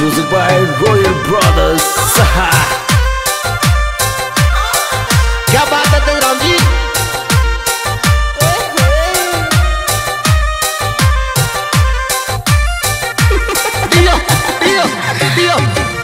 Music by Royal Brothers. क्या बात है तेजराम जी। दियो दियो दियो।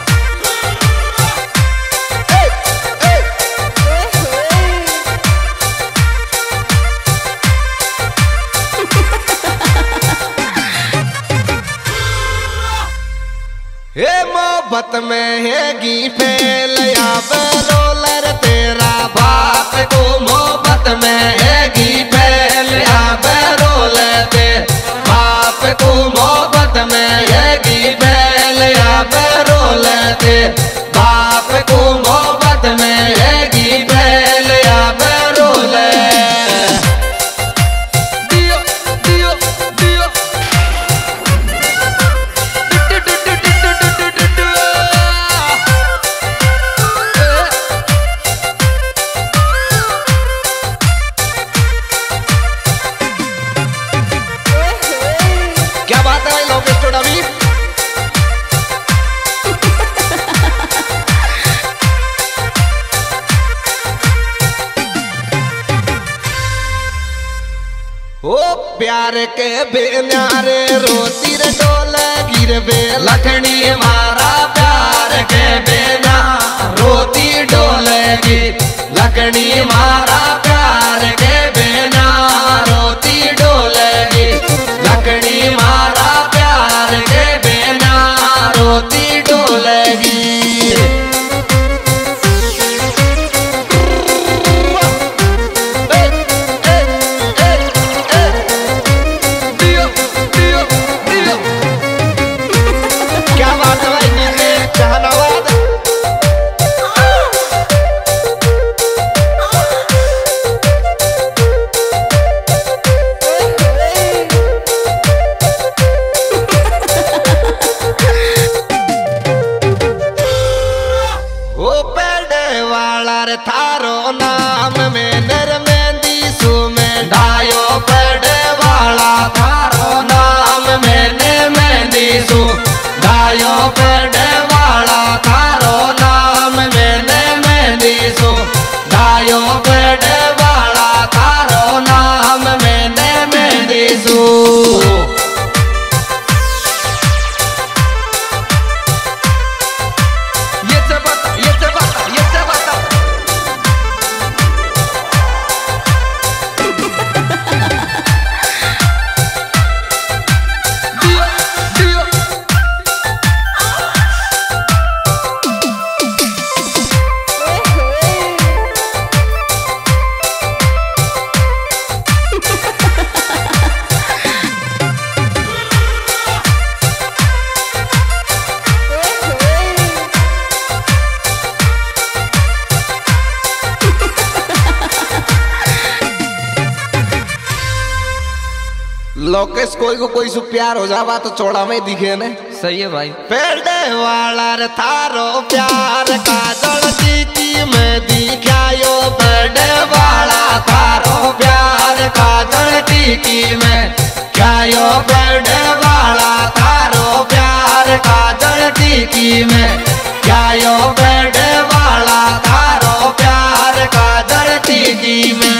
हे मोहब्बत में हैगी फेल या बेरोलर तेरा बाप को, मोहब्बत में हैगी फेल या बेरोलर तेरा बाप को, मोहब्बत में हैगी फेल या बेरोलर तेरा बाप को, मोहब्बत में हैगी फेल या बेरोलर। दियो दियो दियो। क्या बात है भाई लोकेश टोडावी। ओ प्यार के बेन्यारे रोती रे डोले गिरबे लखनी मारा, प्यार के बेना रोती डोले गिर लखनी मारा, प्यार के बेना रोती डोले गिर लखनी मारा, प्यार के बेना रोती डोले गिर। क्या बात है भाई नीले जहानाबाद। ओ पेड़े वाला रे थारो नाम में नर मेहंदी सु में डायो, पेड़े वाला थारो नाम में नर मेहंदी सु डायो, पेड़े वाला थारो नाम में नर मेहंदी सु डायो, पेड़े वाला थारो नाम में नर मेहंदी सु। ये से बता ये से बता ये से बता। दियो दियो। लोकेश कोई को कोई सु प्यार हो जावा तो चौड़ा में दिखे ने। सही है भाई। पेड़े वाला रे थारो प्यार काजल टीकी में दिखायो, पेड़े वाला थारो प्यार काजल टीकी में क्यायो, पेड़े वाला थारो प्यार काजल टीकी में क्यायो, पेड़े वाला थारो प्यार काजल टीकी में।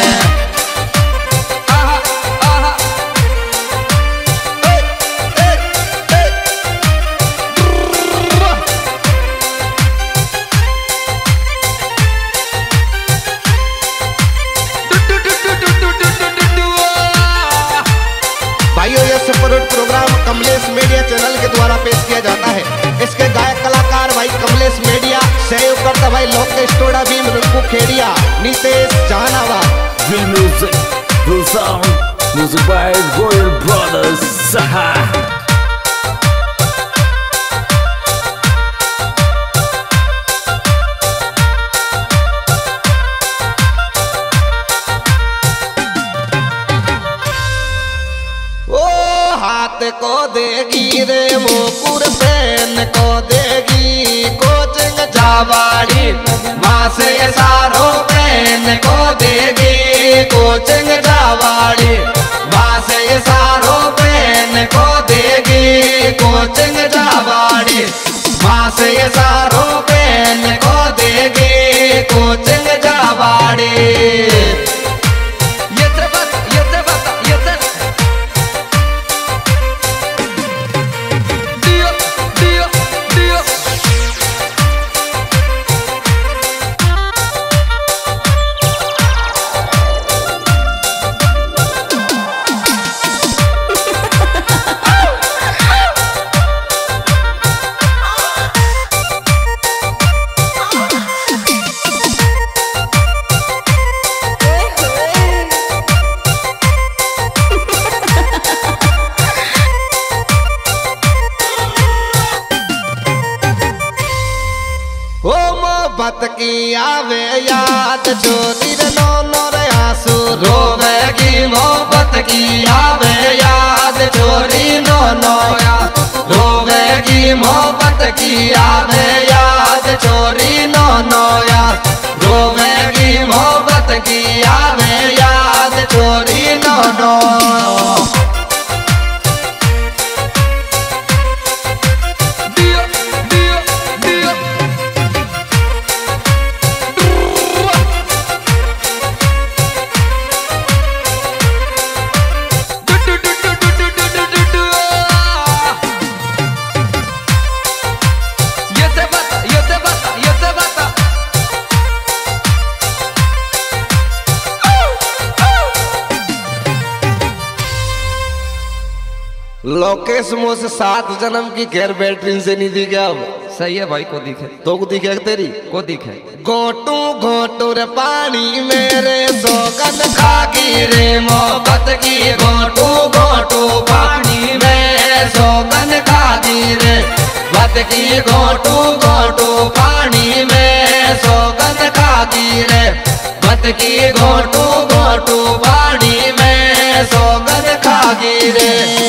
भाइयों ये superhit program Kamlesh media channel के द्वारा पेश किया जाता है। इसके गायक कलाकार भाई कमलेश मीडिया, सहयोग करता भाई Lokesh टोडावी, Rinku Khedia, Nitesh Jehanabad. Full sound. Music by Royal Brothers. हाथ को देगी रे वो कुर्बेन को देगी, कोचिंग जावाड़ी माँ से सारो बहन को देगी, कोचिंग जावाड़ी माँ से सारो बहन को देगी। से सारो बहन को देगी कोचिंग जावाड़ी मोहब्बत की आवे याद चोरी नो नो रे आंसू रोवेगी मोहब्बत की आवे याद चोरी नो नो रोवेगी मोहब्बत की आवे याद चोरी नो नो रोवेगी मोहब्बत की आवे याद चोरी नो नो लोकेश मुझ से 7 जन्म की घेर बैटरी से नहीं दी क्या? सही है भाई, को दिखे तो को दिखे तेरी को दिखे। गोटू गोटू रे पानी मेरे सोगन खागी रे मोहब्बत की गोटू गोटू पानी में सोगन खागी रे बत की गोटू गोटू पानी में सोगन खागी रे बत की गोटू गोटू पानी में सोगन खागी रे।